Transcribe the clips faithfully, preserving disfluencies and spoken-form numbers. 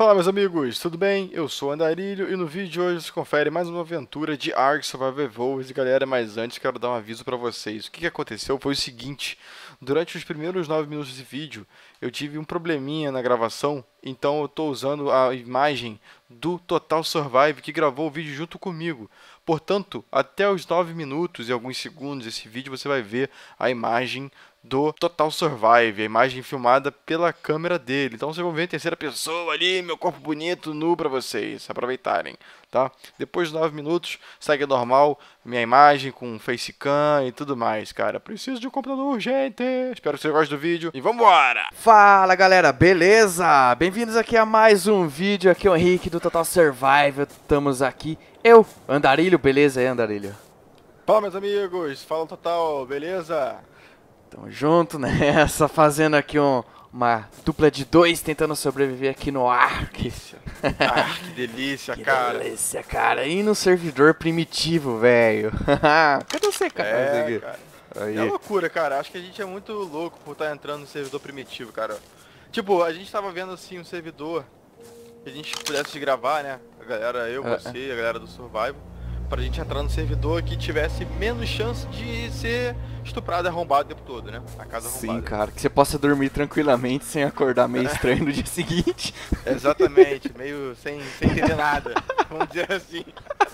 Fala, meus amigos, tudo bem? Eu sou o Andarilho e no vídeo de hoje você confere mais uma aventura de Ark Survival Evolved. E galera, mas antes quero dar um aviso pra vocês. O que que aconteceu foi o seguinte: durante os primeiros nove minutos desse vídeo eu tive um probleminha na gravação, então eu tô usando a imagem do Total Survive que gravou o vídeo junto comigo. Portanto, até os nove minutos e alguns segundos desse vídeo você vai ver a imagem do Total Survive, a imagem filmada pela câmera dele. Então vocês vão ver em terceira pessoa ali, meu corpo bonito, nu pra vocês aproveitarem, tá? Depois de nove minutos, segue normal, minha imagem com facecam e tudo mais, cara. Preciso de um computador urgente. Espero que vocês gostem do vídeo e vambora! Fala galera, beleza? Bem-vindos aqui a mais um vídeo, aqui é o Henrique do Total Survival. Estamos aqui, eu, Andarilho, beleza aí, Andarilho? Fala, meus amigos, fala Total, beleza? Tamo junto nessa, fazendo aqui um, uma dupla de dois, tentando sobreviver aqui no Ark. Ah, que delícia, Que cara. delícia, cara. E no servidor primitivo, velho. Cadê você, cara? É, cara. Aí. É loucura, cara. Acho que a gente é muito louco por estar entrando no servidor primitivo, cara. Tipo, a gente tava vendo assim um servidor que a gente pudesse gravar, né? A galera, eu, É, você, a galera do Survival, pra gente entrar no servidor que tivesse menos chance de ser estuprado e arrombado o tempo todo, né? A casa arrombada. Sim, cara, que você possa dormir tranquilamente sem acordar meio estranho no dia seguinte. Exatamente, meio sem, sem entender nada, vamos dizer assim.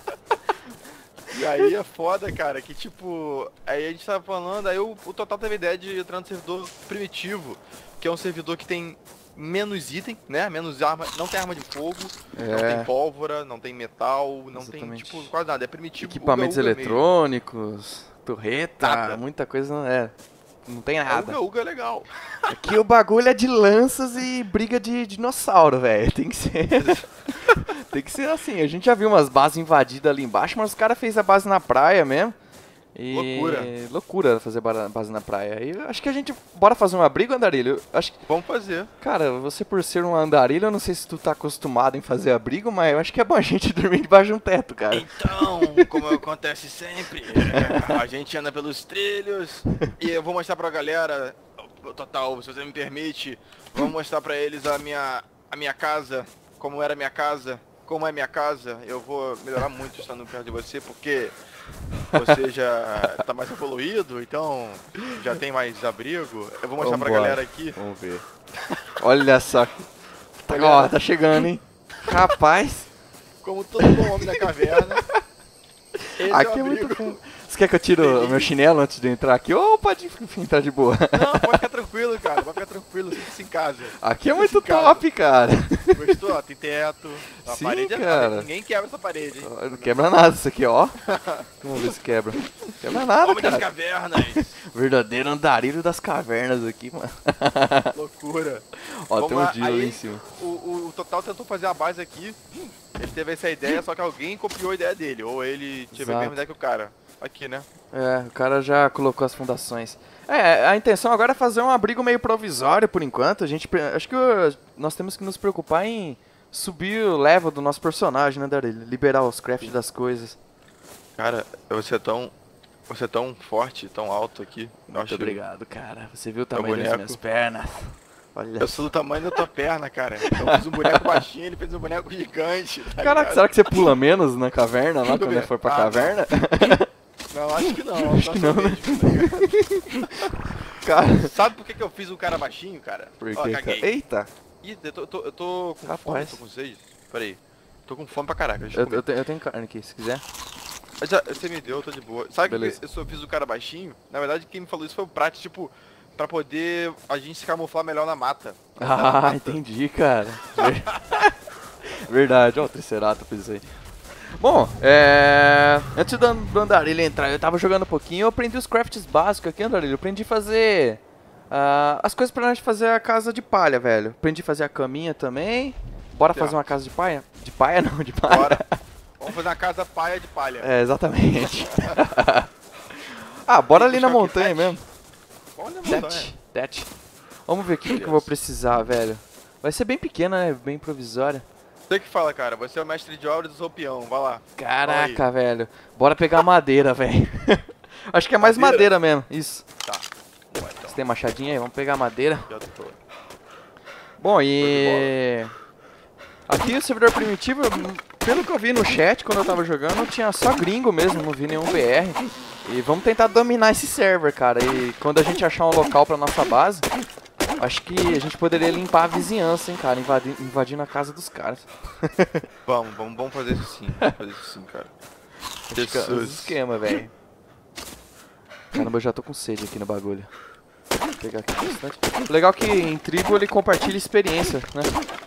E aí é foda, cara, que tipo, aí a gente tava falando, aí o, o Total teve a ideia de entrar no servidor primitivo, que é um servidor que tem menos item, né, menos arma, não tem arma de fogo, É. não tem pólvora, não tem metal, não Exatamente. tem, tipo, quase nada, é primitivo. Equipamentos uga, uga mesmo. eletrônicos, torreta, Nada. muita coisa não é. Não tem É nada. uga, uga é legal. Aqui o bagulho é de lanças e briga de dinossauro, velho. Tem que ser. Tem que ser assim. A gente já viu umas bases invadidas ali embaixo, mas os caras fez a base na praia mesmo. E... Loucura. Loucura fazer ba- base na praia. E eu acho que a gente. Bora fazer um abrigo, Andarilho? Eu Acho que. Vamos fazer. Cara, você por ser um andarilho, eu não sei se tu tá acostumado em fazer abrigo, mas eu acho que é bom a gente dormir debaixo de um teto, cara. Então, como acontece sempre, é, a gente anda pelos trilhos e eu vou mostrar pra galera, Total, se você me permite, vou mostrar pra eles a minha, a minha casa, como era a minha casa, como é minha casa. Eu vou melhorar muito estando perto de você, porque você já tá mais evoluído, então já tem mais abrigo. Eu vou mostrar pra Vambora. galera aqui. Vamos ver. Olha só. Tá, ó, tá chegando, hein? Rapaz. Como todo bom homem da caverna. Esse Aqui é é o muito abrigo. fã. Você quer que eu tire o meu chinelo antes de eu entrar aqui? Ou pode entrar de boa? Não, pode ficar tranquilo, cara. Pode ficar tranquilo, sinta-se em casa. Aqui é Sinta-se muito em casa. top, cara. Gostou? Ó, tem teto. A Sim, parede é cara. parede. Ninguém quebra essa parede, hein? Não quebra nada isso aqui, ó. Vamos ver se quebra. Quebra nada, Homem das cara. cavernas. Verdadeiro andarilho das cavernas aqui, mano. Loucura. Ó, Vamos tem um lá, deal aí, ali em cima. O, o, o Total tentou fazer a base aqui. Ele teve essa ideia, só que alguém copiou a ideia dele. Ou ele teve Exato. a mesma ideia que o cara. Aqui, né? É, o cara já colocou as fundações. É, a intenção agora é fazer um abrigo meio provisório por enquanto. A gente, pre- acho que uh, nós temos que nos preocupar em subir o level do nosso personagem, né, Darilho? Liberar os crafts das coisas. Cara, você é tão... Você é tão forte, tão alto aqui. Eu Muito acho- obrigado, cara. Você viu o Meu tamanho das boneco. minhas pernas? Olha. Eu sou do tamanho da tua perna, cara. Eu fiz um boneco baixinho, ele fez um boneco gigante. Tá Caraca, ligado? será que você pula menos na caverna lá Deixa eu quando ver. ele for pra Ah, caverna? Não, acho que não. Acho que não, né? Cara, Cara, sabe por que, que eu fiz um cara baixinho, cara? por Ó, que, caguei. cara? Eita! Ih, eu tô, eu tô, eu tô com fome, Rapaz. tô com sede. Pera aí. Tô com fome pra caraca, deixa eu, Eu, comer. eu, tenho, eu tenho carne aqui, se quiser. Mas já- você me deu, eu tô de boa. Sabe Beleza. que eu só fiz o cara baixinho? Na verdade, quem me falou isso foi o Prat, tipo, pra poder a gente se camuflar melhor na mata. Na Ah, mata. entendi, cara. Ver- Verdade, ó, o Triceratops aí. Bom, é... antes do, do Andarilho entrar, eu tava jogando um pouquinho, eu aprendi os crafts básicos aqui, Andarilho. Eu aprendi a fazer ah, as coisas pra nós fazer a casa de palha, velho. Aprendi a fazer a caminha também. Bora Certo. fazer uma casa de palha? De palha não, de palha. Bora. Vamos fazer uma casa paia de palha. É, exatamente. Ah, bora ali na buscar aqui, montanha Tete. mesmo. Vamos na montanha. Tete, tete. Vamos ver o que, que eu Beleza. vou precisar, velho. Vai ser bem pequena, né? Bem provisória. Você que fala, cara. Você é o mestre de obra do seu peão. Vai lá. Caraca, velho. Bora pegar madeira, velho. Acho que é mais Madeira? madeira mesmo. Isso. Tá. Boa, então. Você tem machadinha aí? Vamos pegar madeira. Já tô. Bom, e... Aqui o servidor primitivo, pelo que eu vi no chat quando eu tava jogando, tinha só gringo mesmo, não vi nenhum B R. E vamos tentar dominar esse server, cara. E quando a gente achar um local pra nossa base, acho que a gente poderia limpar a vizinhança, hein, cara, invadi invadindo a casa dos caras. Vamos, vamos, vamos fazer isso sim, vamos fazer isso sim, cara. Esse esquema, velho. Caramba, eu já tô com sede aqui no bagulho. Vou pegar aqui bastante. Legal que em tribo ele compartilha experiência, né?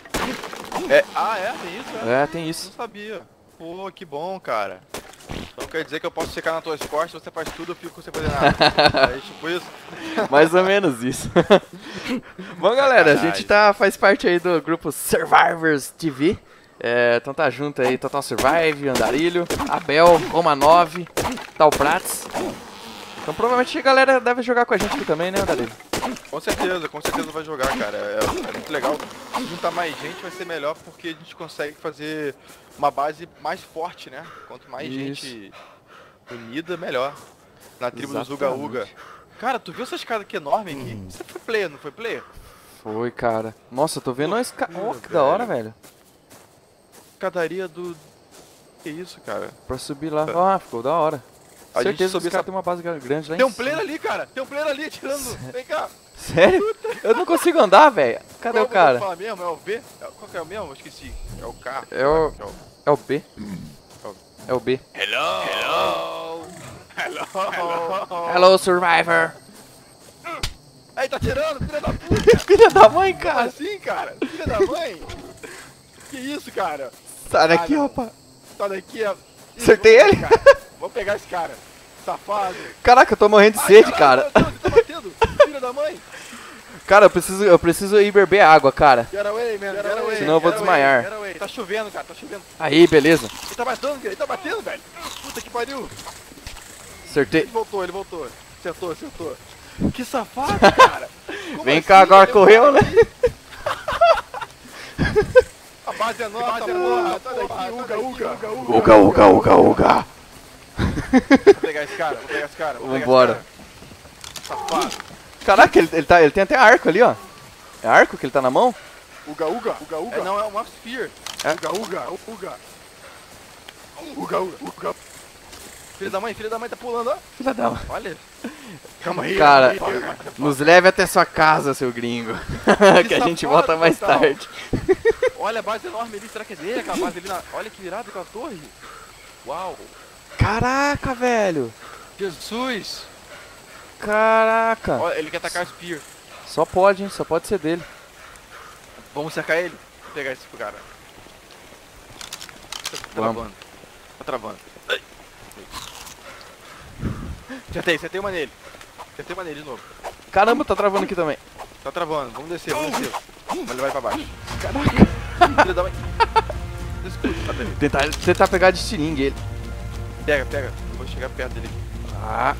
É, ah, é? Tem isso, é? É, tem isso. Não sabia. Pô, que bom, cara. Então quer dizer que eu posso checar nas tuas costas, você faz tudo, eu fico sem fazer nada. É tipo isso? Mais ou menos isso. Bom, galera, a gente tá, faz parte aí do grupo Survivors T V. É, então tá junto aí, Total Survive, Andarilho, Abel, Roma nove, Tal Prats. Então provavelmente a galera deve jogar com a gente aqui também, né, Andarilho? Com certeza, com certeza vai jogar, cara. É, é muito legal. Se juntar mais gente vai ser melhor porque a gente consegue fazer uma base mais forte, né? Quanto mais Isso. gente unida, melhor. Na tribo dos Uga Exatamente. Uga. Cara, tu viu essa escada aqui enorme aqui? Hum. Você foi player, não foi player? Foi, cara. Nossa, eu tô vendo uma escada. Oh, que da hora, velho. Escadaria do... Que isso, cara? Pra subir lá. Ah, ficou da hora. A gente Certeza que subiu os caras essa- tem uma base grande lá Tem em um player ali, cara! Tem um player ali atirando! Vem cá! Sério? Eu não consigo andar, velho. Cadê Qual o cara? Fala mesmo? É o B? É- Qual que é o mesmo? Eu esqueci. É o K. É o- É o... É o B. É o B. Hello! Hello! Hello! Hello, Survivor. Aí, tá tirando, filha da puta! Filha da mãe, Como cara. assim, cara? Filha da mãe? Que isso, cara? Sai daqui, Ah, não. rapaz. Sai daqui, ó. Ih, Acertei vou ele? pegar esse cara. Vou pegar esse cara. Safado. Caraca, eu tô morrendo de Ai, sede, caralho, cara. meu Deus, você tá batendo? Filha da mãe? Cara, eu preciso, eu preciso ir beber água, cara. Get away, man. Get away. Senão eu vou Get away, desmaiar. get away. Tá chovendo, cara. Tá chovendo. Aí, beleza. Ele tá batendo, cara. Ele tá batendo, velho. Puta que pariu. Acertei. Ele voltou, ele voltou. Acertou, acertou. Que safado, cara. Como Vem assim? cá, agora Deu correu, cara né? aqui. A base é nossa, porra. Sai daqui, uga, uga, uga, uga. Uga, uga, uga, uga. Vou pegar esse cara, vou pegar esse cara. Vou pegar Vambora. esse cara. Safado. Caraca, ele, ele, tá, ele tem até arco ali, ó. É arco que ele tá na mão? Uga, uga, uga, uga. É, não, é uma sphere. É? Uga, uga, uga. Uga, uga, uga. Filho da mãe, filho da mãe tá pulando, ó. Filha da... Olha. Calma aí. Cara, calma aí, calma aí. nos leve até sua casa, seu gringo. Que a gente safado, volta mais total. tarde. Olha a base enorme ali, será que é dele? Aquela base ali na... Olha que virada com a torre. Uau. Caraca, velho. Jesus. Caraca. Olha, ele quer atacar a Spear. Só pode, hein? Só pode ser dele. Vamos cercar ele? Vou pegar esse cara. Tá Vamos. travando. Tá travando. Ai. Acertei, acertei uma nele. Acertei uma nele de novo. Caramba, tá travando aqui também. Tá travando, vamos descer, vamos descer. Vamos levar ele pra baixo. Caraca. Filho da mãe. Desculpa, tá bem. Tentar, tentar pegar de estilingue ele. Pega, pega. Eu vou chegar perto dele. Ah.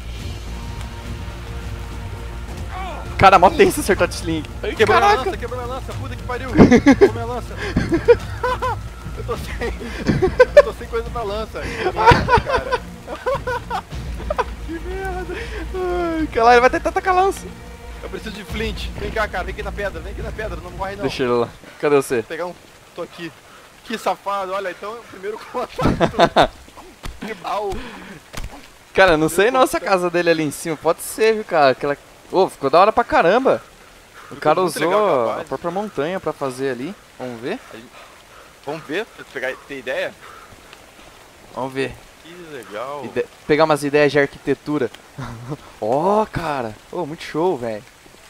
Cara, mó tenso acertar de estilingue. Quebrou minha Caraca. lança, quebrou minha lança, puta que pariu. Quebrou minha lança. Eu tô sem. Eu tô sem coisa pra lança. Que merda, cara. Que merda. Ai, que lá, ele vai tentar atacar a lança. Eu preciso de flint. Vem cá, cara, vem aqui na pedra, vem aqui na pedra, não morre não. Deixa ele lá. Cadê você? Vou pegar um. Tô aqui. Que safado, olha, então o primeiro contato. Que mal. Cara, não sei não se a casa dele é ali em cima. Pode ser, viu, cara? Aquela... Ô, ficou da hora pra caramba. O Ficou cara muito legal aquela usou base. a própria montanha pra fazer ali. Vamos ver? Vamos ver, pra pegar, ter ideia? Vamos ver. Que legal. Ide- Pegar umas ideias de arquitetura. Ó, cara. Ô, muito show, velho.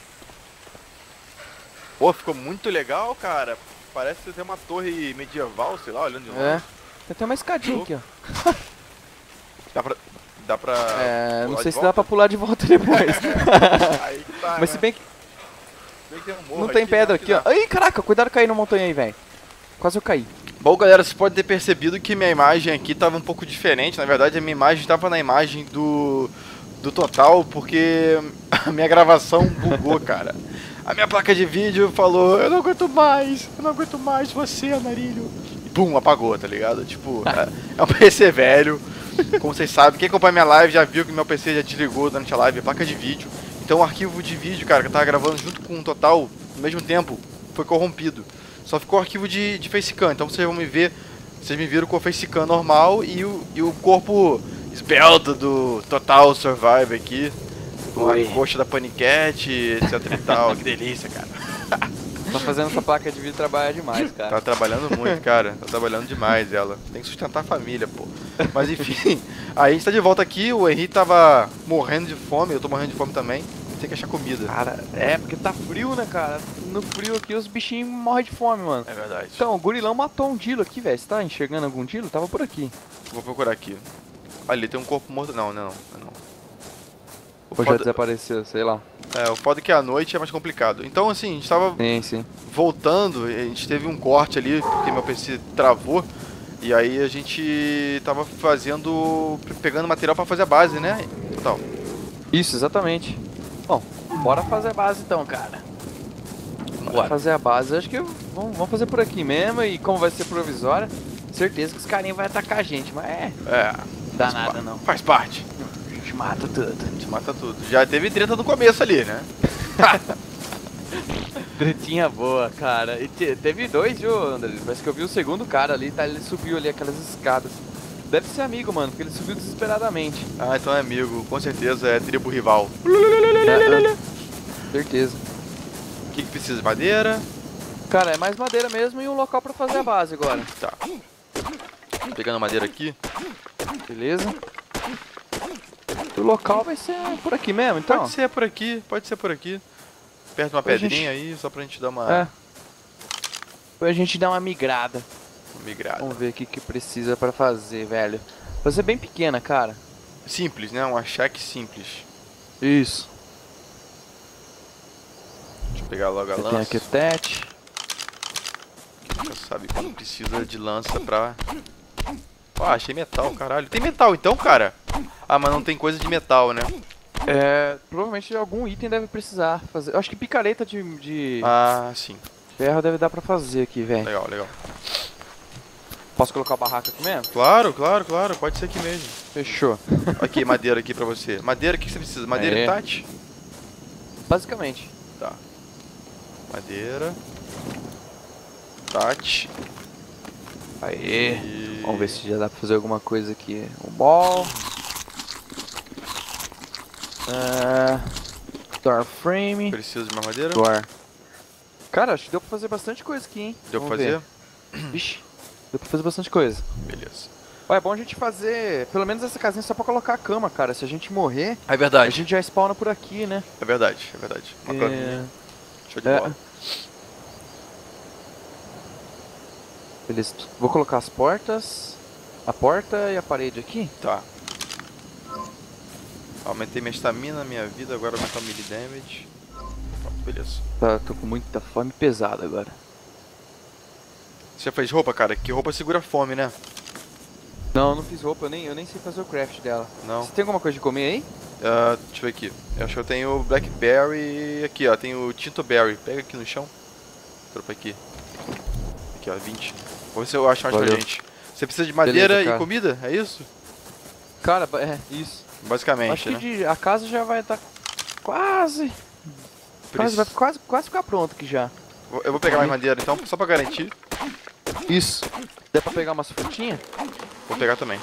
Pô, ficou muito legal, cara. Parece ter uma torre medieval, sei lá, olhando de longe. É. Tem até uma escadinha aqui, ó. Dá pra... Dá pra... É, não pular sei de se dá pra pular de volta depois. Aí que tá, Mas né? se bem que Se bem que tem um morro não tem aqui, pedra né, aqui, que ó. dá. Ai, caraca, cuidado cair na montanha aí, velho. Quase eu caí. Bom, galera, vocês podem ter percebido que minha imagem aqui tava um pouco diferente. Na verdade, a minha imagem tava na imagem do, do Total, porque a minha gravação bugou, cara. A minha placa de vídeo falou, eu não aguento mais, eu não aguento mais você, Andarilho. E pum, apagou, tá ligado? Tipo, é, é um P C velho. Como vocês sabem, quem acompanha minha live já viu que meu P C já desligou durante a live, a placa de vídeo. Então o arquivo de vídeo, cara, que eu tava gravando junto com o Total, no mesmo tempo, foi corrompido. só ficou o arquivo de, de facecam. Então vocês vão me ver, vocês me viram com o facecam normal e o, e o corpo esbelto do Total Survive aqui. Com a coxa da Panicat, etc e tal. Que delícia, cara. Tá fazendo essa placa de vídeo trabalhar demais, cara. Tá trabalhando muito, cara. Tá trabalhando demais ela. Tem que sustentar a família, pô. Mas enfim, aí a gente tá de volta aqui. O Henrique tava morrendo de fome. Eu tô morrendo de fome também. Tem que achar comida. Cara, é porque tá frio, né, cara? No frio aqui os bichinhos morrem de fome, mano. É verdade. Então, o gorilão matou um dilo aqui, velho. Você tá enxergando algum dilo? Tava por aqui. Vou procurar aqui. Ali tem um corpo morto. Não, não, não. não. Ou já foda... desapareceu, sei lá. É, o foda é que à noite é mais complicado. Então, assim, a gente tava Sim, sim. voltando, a gente teve um corte ali, porque meu P C travou. E aí a gente tava fazendo, pegando material pra fazer a base, né? Total. Isso, exatamente. Bom, bora fazer a base então, cara. Bora, bora fazer a base. Acho que vamos, vamos fazer por aqui mesmo. E como vai ser provisória, certeza que os carinhos vão atacar a gente, mas é... É. Dá nada não. Faz parte. A gente mata tudo. A gente mata tudo. Já teve treta no começo ali, né? Tretinha boa, cara. E te, teve dois, viu, André? Parece que eu vi o segundo cara ali, tá? Ele subiu ali aquelas escadas. Deve ser amigo, mano, porque ele subiu desesperadamente. Ah, então é amigo. Com certeza é tribo rival. É, é. Certeza. O que, que precisa? Madeira? Cara, é mais madeira mesmo e um local pra fazer a base agora. Tá. Pegando madeira aqui. Beleza. O local vai ser por aqui mesmo, então? Pode ser por aqui, pode ser por aqui. Perto de uma Pra pedrinha gente... aí, só pra gente dar uma... É. Pra gente dar uma migrada. Uma migrada. Vamos ver o que, que precisa pra fazer, velho. Fazer bem pequena, cara. Simples, né? Um achaque simples. Isso. Deixa eu pegar logo a Eu lança. tenho aqui o tete. Você sabe quando precisa de lança pra... Ah, achei metal, caralho. Tem metal então, cara? Ah, mas não tem coisa de metal, né? É, provavelmente algum item deve precisar fazer. Eu acho que picareta de, de Ah, sim. ferro deve dar pra fazer aqui, velho. Legal, legal. Posso colocar a barraca aqui mesmo? Claro, claro, claro. Pode ser aqui mesmo. Fechou. Aqui, madeira aqui pra você. Madeira, o que você precisa? Madeira Aê. e Tati? Basicamente. Tá. Madeira. Tati. Aê. E... Vamos ver se já dá pra fazer alguma coisa aqui. Um ball. Uh, door frame. Preciso de mais madeira? Door. Cara, acho que deu pra fazer bastante coisa aqui, hein? Deu Vamos pra fazer? ver. Vixe, deu pra fazer bastante coisa. Beleza. Ué, é bom a gente fazer pelo menos essa casinha só pra colocar a cama, cara. Se a gente morrer, É verdade. a gente já spawna por aqui, né? É verdade, é verdade. Uma É. caminha. Show de É. bola. Beleza, vou colocar as portas, a porta e a parede aqui. Tá. Aumentei minha estamina, minha vida, agora aumentar o melee damage. Pronto, beleza. Tá, tô com muita fome pesada agora. Você já fez roupa, cara? Que roupa segura fome, né? Não, eu não fiz roupa, eu nem, eu nem sei fazer o craft dela. Não. Você tem alguma coisa de comer aí? Uh, deixa eu ver aqui. Eu acho que eu tenho Blackberry. Aqui, ó. Tenho Tinto Berry. Pega aqui no chão. Tropa aqui. Aqui, ó. vinte. Vou ver se eu acho mais pra Valeu. gente. Você precisa de madeira Beleza, e cara. comida? É isso? Cara, é, isso. Basicamente, Acho que né? de- a casa já vai estar quase... Quase, vai quase, quase ficar pronto aqui já. Eu vou pegar mais madeira então, só pra garantir. Isso. Dá pra pegar umas frutinhas? Vou pegar também.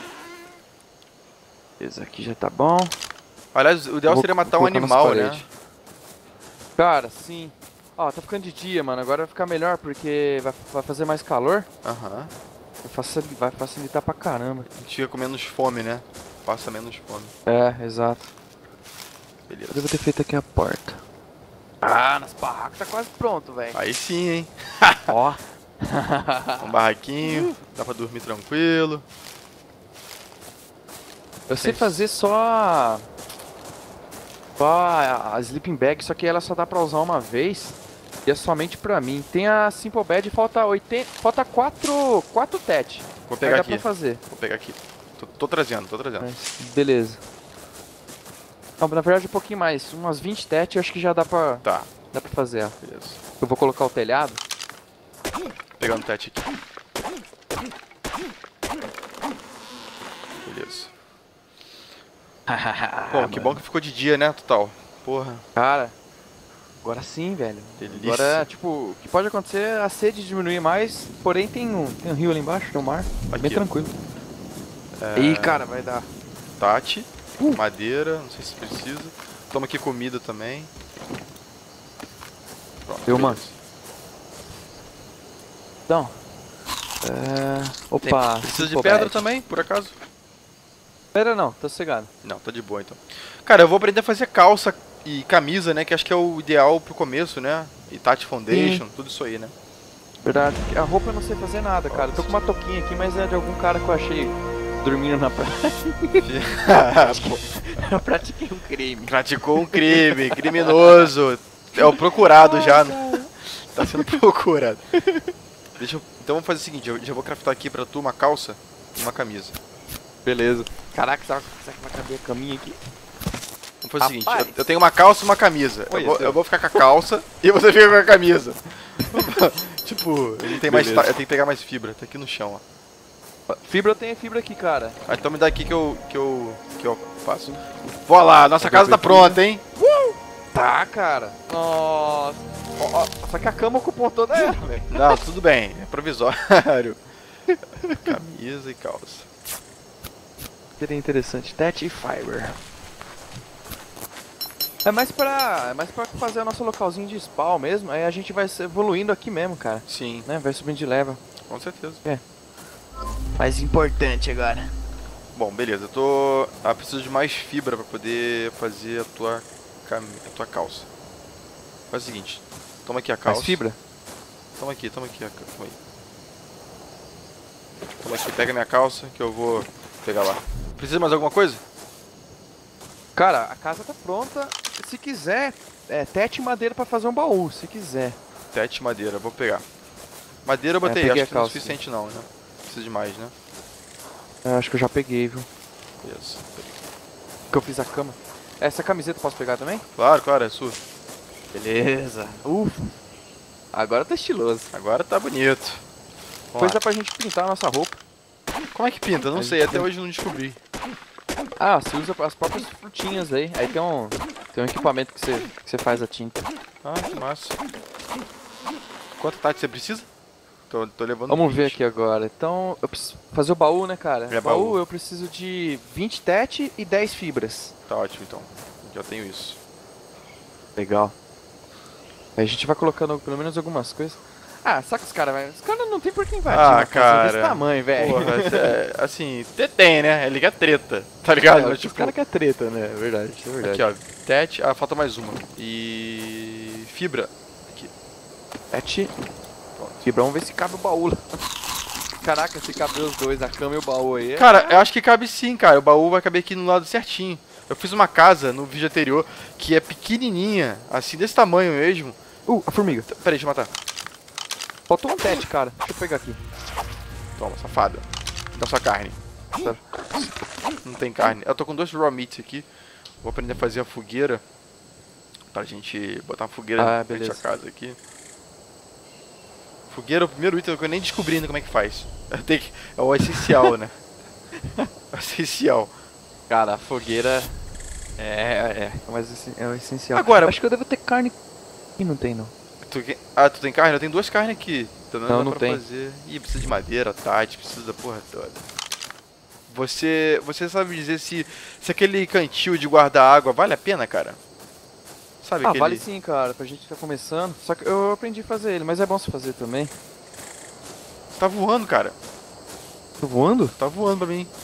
Esse aqui já tá bom. Aliás, o ideal Vou seria matar um colocar nas animal, né? paredes. Cara, sim. Ó, tá ficando de dia, mano. Agora vai ficar melhor porque vai, vai fazer mais calor. Aham. Vai facilitar, vai facilitar pra caramba. A gente fica com menos fome, né? Passa menos fome. É, exato. Beleza. Eu devo ter feito aqui a porta. Ah, nas barracas tá quase pronto, velho. Aí sim, hein? Ó. Um barraquinho, dá pra dormir tranquilo. Eu sei fazer só... Só a, a sleeping bag, só que ela só dá pra usar uma vez. E é somente pra mim. Tem a simple bed, falta oitenta... Falta quatro... quatro tet. Vou pegar Aí dá aqui. pra fazer. Vou pegar aqui. Tô, tô trazendo, tô trazendo. Mas, beleza. Não, na verdade um pouquinho mais. Umas vinte tet eu acho que já dá pra, Tá, dá pra fazer. Ó. beleza. Eu vou colocar o telhado. Pegando o tete aqui. Beleza. Bom, que bom que ficou de dia, né, Total? Porra. Cara, Agora sim, velho. Delícia. Agora, tipo, o que pode acontecer é a sede diminuir mais, porém tem um, tem um rio ali embaixo, tem um mar, Aqui, bem tranquilo. É... Ih, cara, vai dar. Tati, Uh. madeira, não sei se precisa. Toma aqui comida também. Pronto, Deu, mano. beleza. Então. É... Tem- Opa. Precisa de pô, pedra Brad. também, por acaso? Pedra não, tô sossegado. Não, tá de boa então. Cara, eu vou aprender a fazer calça e camisa, né? Que acho que é o ideal pro começo, né? E Tati Foundation, tudo isso aí, né? Verdade. A roupa eu não sei fazer nada, cara. Eu tô com uma touquinha aqui, mas é de algum cara que eu achei dormindo na praia. Eu pratiquei um crime. Praticou um crime, criminoso. É o procurado já. né? Tá sendo procurado. Deixa eu... Então vamos fazer o seguinte, eu já vou craftar aqui pra tu uma calça e uma camisa. Beleza. Caraca, será será que vai caber a caminha aqui? Vamos fazer o seguinte, Rapaz. eu, eu tenho uma calça e uma camisa. Eu Olha, vou, seu. eu vou ficar com a calça e você fica com a camisa. Tipo, ele tem mais, Beleza. ta- eu tenho que pegar mais fibra, tá aqui no chão, ó. Fibra eu tenho fibra aqui, cara. Ah, então me dá aqui que eu, que eu, que eu faço. Vó lá, nossa casa tá pronta, hein? Tá, cara. Nossa. Ó, ó, só que a cama ocupou toda ela, velho. Não, tudo bem, é provisório. Camisa e calça. Seria interessante. Tet e Fiber. É mais pra. É mais pra fazer o nosso localzinho de spawn mesmo. Aí a gente vai se evoluindo aqui mesmo, cara. Sim, Né? Vai subindo de level. com certeza. Mais importante agora. Bom, beleza, eu tô... Ah, preciso de mais fibra pra poder fazer a tua, cam... a tua calça. Faz o seguinte, toma aqui a calça. Mais fibra? Toma aqui, toma aqui a calça. Toma aí. Toma aqui, pega minha calça que eu vou pegar lá. Precisa mais alguma coisa? Cara, a casa tá pronta. Se quiser, é tete e madeira pra fazer um baú, se quiser. Tete madeira, vou pegar. Madeira eu botei, peguei acho a que não é o calça. suficiente não, né? Precisa de mais, né? Eu acho que eu já peguei, viu? Beleza. Que eu fiz a cama. Essa camiseta eu posso pegar também? Claro, claro, é sua. Beleza. Ufa. Agora tá estiloso. Agora tá bonito. Vamos Depois lá. dá pra gente pintar a nossa roupa. Como é que pinta? Não A sei, gente até tem- hoje não descobri. Ah, você usa as próprias frutinhas aí. Aí tem um, tem um equipamento que você, que você faz a tinta. Ah, que massa. Quanto Tati você precisa? Tô, tô levando Vamos ver vinte. aqui agora. Então, eu preciso fazer o baú, né, cara? É, baú, baú. eu preciso de vinte tete e dez fibras. Tá ótimo então. Já tenho isso. Legal. Aí a gente vai colocando pelo menos algumas coisas. Ah, saca os caras, velho. Os caras não tem por que invadir Ah, uma casa desse cara. tamanho, velho. Porra, é, assim, te- tem, né? Ele quer treta, tá ligado? É, Mas, os tipo, caras querem treta, né? É verdade, isso é verdade. aqui ó, tete, ah, falta mais uma. E... fibra. Aqui, Tete, pronto. fibra, vamos ver se cabe o baú lá. Caraca, se cabe os dois, a cama e o baú aí. é- Cara, eu acho que cabe sim, cara. O baú vai caber aqui no lado certinho. Eu fiz uma casa no vídeo anterior que é pequenininha, assim, desse tamanho mesmo. Uh, a formiga. T- Peraí, deixa eu matar. Faltou um tete, cara. Deixa eu pegar aqui. Toma, safada. Dá sua carne. Tá. Não tem carne. Eu tô com dois raw meats aqui. Vou aprender a fazer a fogueira. Pra gente botar uma fogueira Ah, na frente da beleza. casa aqui. Fogueira é o primeiro item que eu nem descobri ainda como é que faz. Eu tenho que... É o essencial, né? É o essencial. Cara, a fogueira é, é, é, mas esse- é o essencial. Agora- acho que eu devo ter carne. E não tem, não. Tu... que- Ah, tu tem carne? Eu tenho duas carnes aqui. Então não, Não, dá não pra tem. fazer. Ih, precisa de madeira, Tati, precisa da porra toda. Você, você sabe dizer se, se aquele cantil de guardar água vale a pena, cara? Sabe Ah, aquele... vale sim, cara, pra gente tá começando. Só que eu aprendi a fazer ele, mas é bom você fazer também. Tá voando, cara. Tô voando? Tá voando pra mim.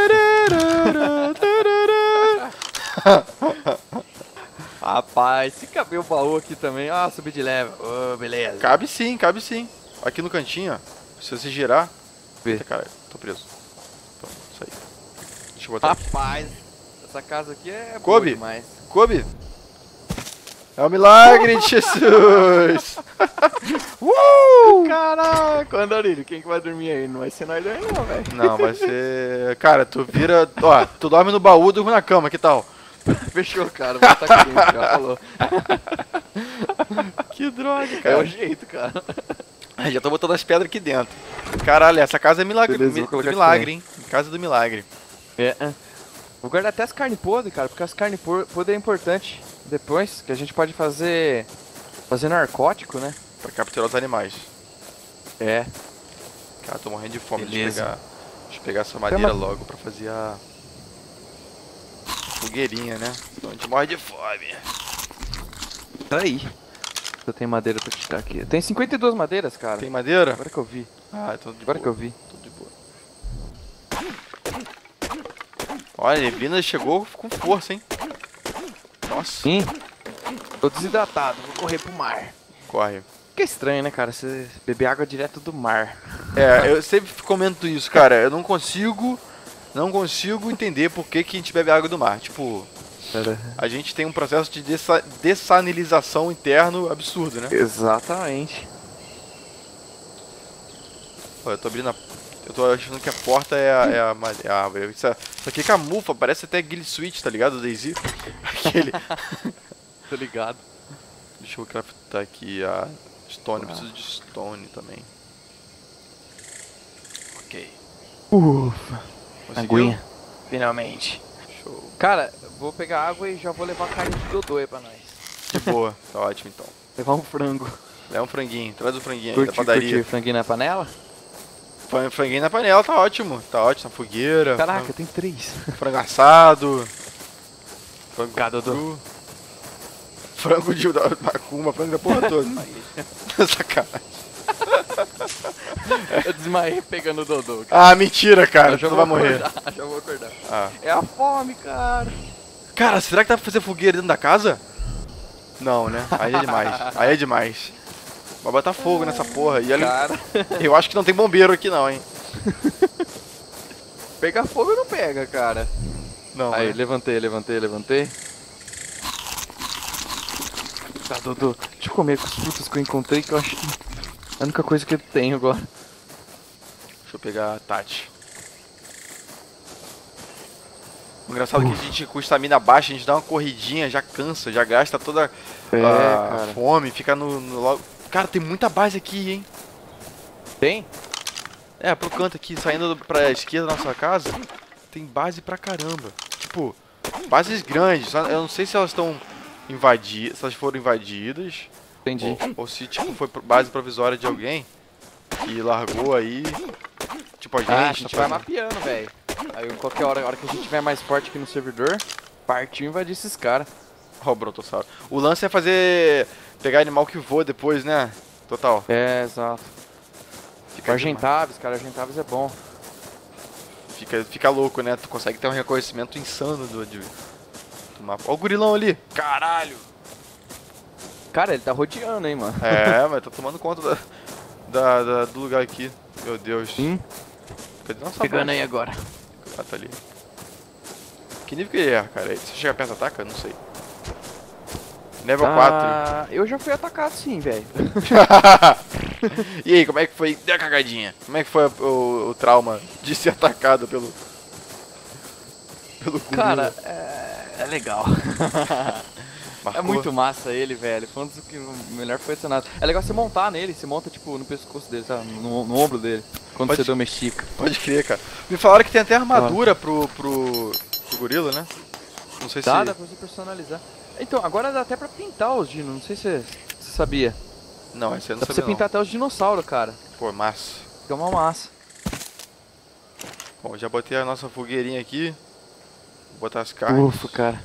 Rapaz, se caber o baú aqui também. Ah, subi de level. Ô, beleza. Cabe sim, cabe sim. Aqui no cantinho, ó. Se você girar... Vê. Eita, cara, tô preso. Então, isso aí. Deixa eu botar aqui. Rapaz, essa casa aqui é boa Coube? demais. Kobe! É o milagre de Jesus! uh! Caraca, Andarilho, quem que vai dormir aí? Não vai ser nós dois não, velho. Não, vai ser... Cara, tu vira... Ó, tu dorme no baú, durmo na cama, que tal? Fechou, cara, vou estar aqui dentro, já falou. Que droga, É cara. o jeito, cara. Já tô botando as pedras aqui dentro. Caralho, essa casa é milagre, Beleza, mi- vou do colocar aqui milagre, hein? Casa do milagre. É, é. Vou guardar até as carnes podres, cara, porque as carnes por- podres é importante. Depois, que a gente pode fazer Fazer narcótico, né? Pra capturar os animais. É. Cara, tô morrendo de fome. Deixa eu Beleza. pegar, deixa eu pegar essa madeira ma- logo pra fazer a fogueirinha, né? Então a gente morre de fome. Tá aí. Eu tenho madeira pra te dar aqui. Tem cinquenta e duas madeiras, cara. Tem madeira? Agora que eu vi. Ah, então de Agora que eu boa. vi. Tô de boa. Olha, a neblina chegou com força, hein? Nossa, Sim. Tô desidratado, vou correr pro mar. corre. Que estranho, né, cara? Você beber água direto do mar. É, eu sempre comento isso, cara. Eu não consigo, não consigo entender por que, que a gente bebe água do mar. Tipo, Pera. a gente tem um processo de dessa, dessalinização interno absurdo, né? Exatamente. Ó, eu tô abrindo a... Eu tô achando que a porta é a, é a, ma- é a árvore. Isso, é- isso aqui camufla, parece até Guild Switch, tá ligado? O DayZ. Aquele... Tô ligado. Deixa eu craftar aqui a stone. Eu preciso de stone também. Ok. Ufa. Conseguiu? Aguinha. Finalmente. Show. Cara, vou pegar água e já vou levar carne de dodô aí pra nós. De boa. Tá ótimo, então. Levar um frango. É um franguinho. Traz o franguinho aí Curti, da padaria. curti. Franguinho na panela? Fran- Franguinho na panela, tá ótimo. Tá ótimo, na fogueira. Caraca, tem três. Frango, frango assado. Frango Cada cru. Frango de da macumba, frango da porra toda. Sacanagem. Eu desmaiei pegando o dodô, cara. Ah, mentira, cara. Eu Tu já não vou vai morrer. acordar, já vou acordar. Ah. É a fome, cara. Cara, será que dá pra fazer fogueira dentro da casa? Não, né? Aí é demais. Aí é demais. Vai botar fogo nessa porra. E olha, Cara, eu acho que não tem bombeiro aqui não, hein? pegar fogo não pega, cara. Não, Aí, né? levantei, levantei, levantei. Tá, Dodô, deixa eu comer com as frutas que eu encontrei, que eu acho que é a única coisa que eu tenho agora. Deixa eu pegar a Tati. O engraçado é que a gente com estamina baixa, a gente dá uma corridinha, já cansa, já gasta toda É, a cara. fome, fica no, no logo. Cara, tem muita base aqui, hein? Tem? É, pro canto aqui, saindo pra esquerda da nossa casa, tem base pra caramba. Tipo, bases grandes, só- eu não sei se elas estão invadidas, se elas foram invadidas, Entendi. ou, ou se tipo foi pro- base provisória de alguém que largou aí. Tipo, a gente. Ah, a gente tá vai fazendo- mapeando, velho. Aí qualquer hora, a hora que a gente tiver mais forte aqui no servidor, partiu e invadir esses caras. Ó, o brontossauro. O lance é fazer. Pegar animal que voa depois, né? Total. É, exato. Fica, Argentaves, cara, Argentaves é bom. fica, fica louco, né? Tu consegue ter um reconhecimento insano do, de, do mapa. Ó o gurilão ali. Caralho! Cara, ele tá rodeando, hein, mano. É, mas tá tomando conta da, da- da- do lugar aqui. Meu Deus. Hum, Cadê nossa pegando base? aí agora. Ah, tá ali. Que nível que ele é, cara? Se chega perto, ataca? Não sei. Level Ah, eu já fui atacado sim, velho. quatro. E aí, como é que foi? Deu a cagadinha. Como é que foi o, o trauma de ser atacado pelo... Pelo gorila? Cara, é, é legal. É Marcou? muito massa ele, velho. Foi um dos que o melhor foi adicionado. É legal você montar nele, você monta tipo no pescoço dele, sabe? No, no ombro dele. Quando Pode- você domestica. Pode crer, cara. Me falaram que tem até armadura pro, pro, pro gorila, né? Não sei Dá, se... dá pra você personalizar. Então, agora dá até pra pintar os dinos, não sei se você, você sabia. Não, esse eu não Dá pra sabia você pintar até os dinossauros, cara. não. Pô, massa. Fica uma massa. Bom, já botei a nossa fogueirinha aqui. Vou botar as carnes. Ufa, cara.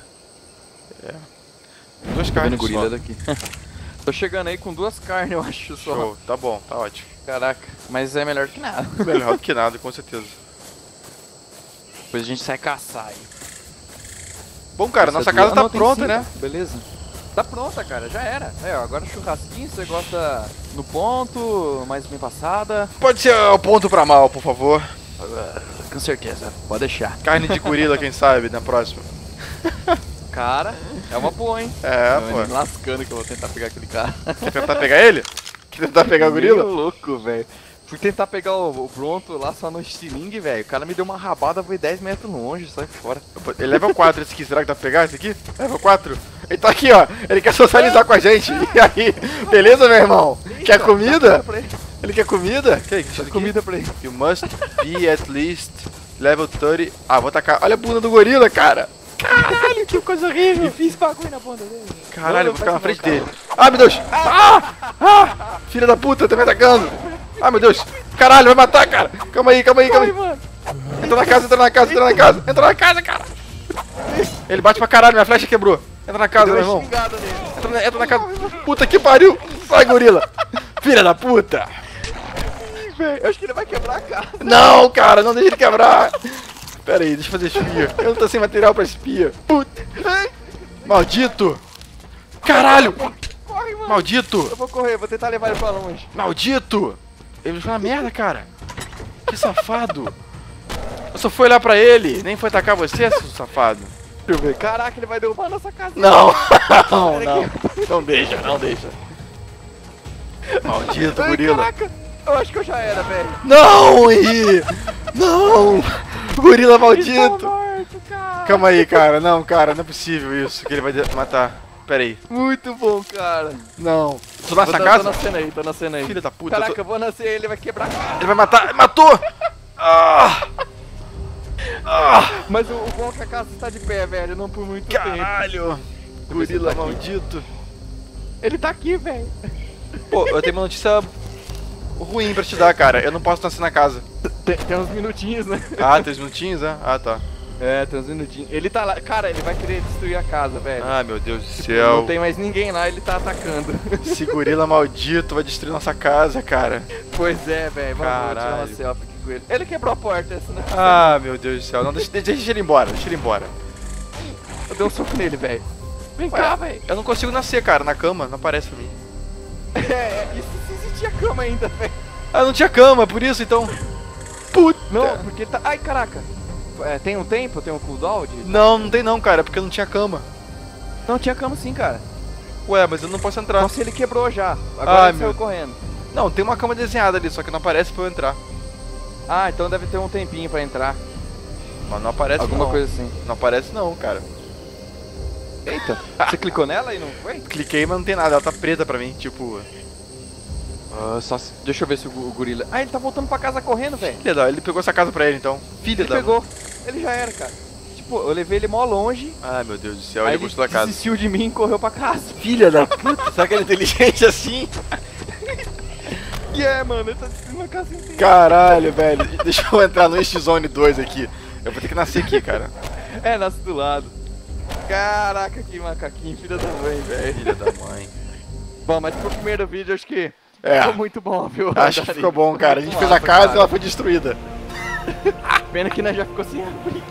Duas Tô vendo carnes gorila só. daqui. Tô chegando aí com duas carnes, eu acho só. Show, tá bom, tá ótimo. Caraca, mas é melhor que nada. Melhor do que nada, com certeza. Depois a gente sai caçar aí. Bom, cara, Essa nossa é casa duas- tá não, tem pronta, cinco. né? Beleza. Tá pronta, cara, já era. É, ó, agora churrasquinho, você gosta no ponto, mais bem passada. Pode ser o ponto pra mal, por favor. Ah, com certeza, pode deixar. Carne de gorila, quem sabe, na próxima. Cara, é uma boa, hein? É, Eu me pô. lascando que eu vou tentar pegar aquele cara. Quer tentar pegar ele? Quer tentar pegar o gorila? Meio louco, velho. Fui tentar pegar o, o Bronto lá só no estilingue, velho. O cara me deu uma rabada, foi dez metros longe, sai fora. Ele leva quatro esse aqui, será que dá pra pegar esse aqui? Leva quatro. Ele tá aqui, ó. Ele quer socializar com a gente. E aí, beleza, meu irmão? Quer comida? Pra ele. Ele quer comida? Que isso aqui? Comida pra ele. You must be at least level trinta. Ah, vou tacar. Olha a bunda do gorila, cara. Caralho, que coisa horrível. E fiz bagulho na bunda dele. Caralho, eu Não, vou ficar na faz frente não, dele. Ah, meu Deus! Ah! Ah! Filha da puta, tá me atacando! Ah, meu Deus! Caralho, vai matar, cara! Calma aí, calma aí, calma aí! Entra na casa, entra na casa, entra na casa! Entra na casa, cara! Ele bate pra caralho, minha flecha quebrou! Entra na casa, meu irmão! Entra na, entra na casa! Puta que pariu! Sai, gorila! Filha da puta! Eu acho que ele vai quebrar a casa. Não, cara, não deixa ele quebrar! Pera aí, deixa eu fazer espia. Eu não tô sem material pra espia. Puta! Maldito! Caralho! Corre, mano. Maldito! Eu vou correr, vou tentar levar ele pra longe. Maldito! Ele foi na merda, cara! Que safado! Eu só fui olhar pra ele, nem foi atacar você, seu safado. Deixa eu ver. Caraca, ele vai derrubar a nossa casa. Não! Não, não! Não deixa, não deixa. Maldito, Ai, gorila! caraca! Eu acho que eu já era, velho. Não, Henri! Não! Gorila maldito! Morto, cara. Calma aí, cara. Não, cara, não é possível isso, que ele vai matar. Pera aí. Muito bom, cara. Não. Tô nessa Tô, tô casa? na cena aí, tô na cena aí. Filha da puta. eu Caraca, tô- eu vou nascer, ele vai quebrar a casa. Ele vai matar. Matou! Ah! Ah! Mas o, o bom é que a casa está de pé, velho, não por muito tempo. Caralho! Gorila maldito. Ele tá aqui, velho. Pô, eu tenho uma notícia ruim pra te dar, cara. Eu não posso nascer na casa. Tem, tem uns minutinhos, né? Ah, três minutinhos, né? Ah, tá. É, tem uns minutinhos. Ele tá lá, cara, ele vai querer destruir a casa, velho. Ah, meu Deus do Não céu. tem mais ninguém lá, ele tá atacando. Esse gorila maldito vai destruir nossa casa, cara. Pois é, velho. Vamos vou tirar uma Caralho. selfie aqui com ele. Ele quebrou a porta, essa não é possível. Ah, meu Deus do céu. Não, deixa, deixa ele embora, deixa ele embora. Eu dei um soco nele, velho. Vem Ué, cá, velho. Eu não consigo nascer, cara, na cama, não aparece pra mim. É, é, isso se existia cama ainda, velho. Ah, não tinha cama, por isso então. Puta! Não, porque tá. Ai, caraca. É, tem um tempo, tem um cooldown de... Não, não tem não, cara, porque não tinha cama. Não, tinha cama sim, cara. Ué, mas eu não posso entrar. Nossa, ele quebrou já. Agora Ai, ele saiu meu- correndo. Não, tem uma cama desenhada ali, só que não aparece pra eu entrar. Ah, então deve ter um tempinho pra entrar. Mas não aparece Alguma não. coisa assim. Não aparece não, cara. Eita, você clicou nela e não foi? Cliquei, mas não tem nada, ela tá preta pra mim, tipo... Ah, só se... Deixa eu ver se o, gu- o gorila... Ah, ele tá voltando pra casa correndo, velho. Filha da... Ele pegou essa casa pra ele, então. Filha Ele da... pegou. Ele já era, cara. Tipo, eu levei ele mó longe. Ai, meu Deus do céu, Aí ele ele gostou da casa. desistiu de mim e correu pra casa. Filha da puta, será que ele é inteligente assim? E é, mano, ele tá destruindo a casa inteira. Caralho, velho. Deixa eu entrar no X-Zone dois aqui. Eu vou ter que nascer aqui, cara. É, nasce do lado. Caraca, que macaquinho, filha da mãe, velho. Filha da mãe. Bom, mas pro primeiro vídeo acho que É. ficou muito bom, viu? Acho que Dario? ficou bom, cara. A gente Muito fez a massa, casa e cara. ela foi destruída. Pena que nós já ficou sem abrigo.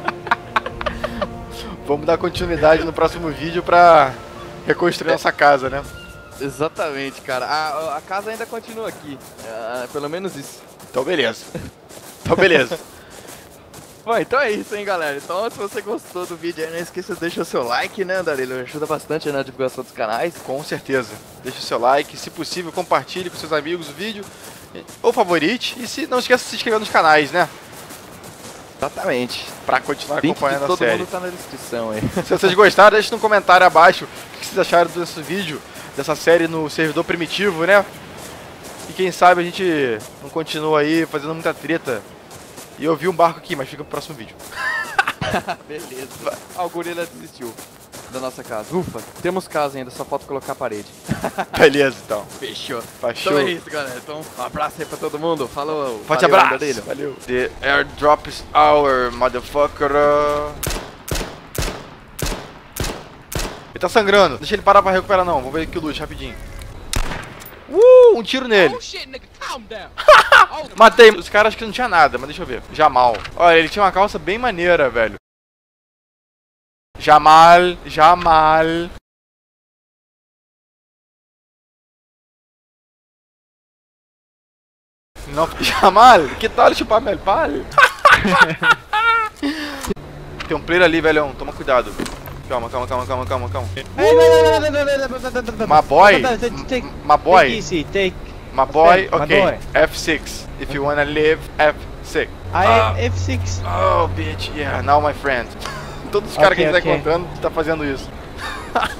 Vamos dar continuidade no próximo vídeo pra reconstruir nossa casa, né? Exatamente, cara. A, a casa ainda continua aqui. Ah, pelo menos isso. Então beleza. Então beleza. Bom, então é isso, hein, galera. Então, se você gostou do vídeo aí, não esqueça de deixar o seu like, né, Darilho? Ajuda bastante na divulgação dos canais. Com certeza. Deixe o seu like, se possível compartilhe com seus amigos o vídeo. Ou favorite. E se não esqueça de se inscrever nos canais, né? Exatamente. Pra continuar Link acompanhando de a todo série. mundo tá na descrição aí. Se vocês gostaram, deixe no comentário abaixo o que vocês acharam desse vídeo, dessa série no servidor primitivo, né? E quem sabe a gente não continua aí fazendo muita treta. E eu vi um barco aqui, mas fica pro próximo vídeo. Beleza. Ah, o gorila desistiu da nossa casa. Ufa, temos casa ainda, só falta colocar a parede. Beleza, então. Fechou. Fechou. Então é isso, galera. Então, um abraço aí pra todo mundo. Falou. Forte valeu, abraço. Darilho. Valeu. The airdrop is our motherfucker. Ele tá sangrando. Deixa ele parar pra recuperar não. Vou ver aqui o loot rapidinho. Uh, um tiro nele. Matei. Os caras acho que não tinha nada, mas deixa eu ver. Jamal. Olha, ele tinha uma calça bem maneira, velho. Jamal. Jamal. Não, Jamal, que tal chupar meu pal? Tem um player ali, velhão. Toma cuidado. Calma, calma, calma, calma, calma, calma. My boy. Take, My boy. take easy, take. My boy, My okay. boy. F six. If you wanna live, F six. I Ah. F six. Oh, bitch. Yeah, now my friend. Todos os caras que a Ok, gente tá ok. encontrando tá fazendo isso.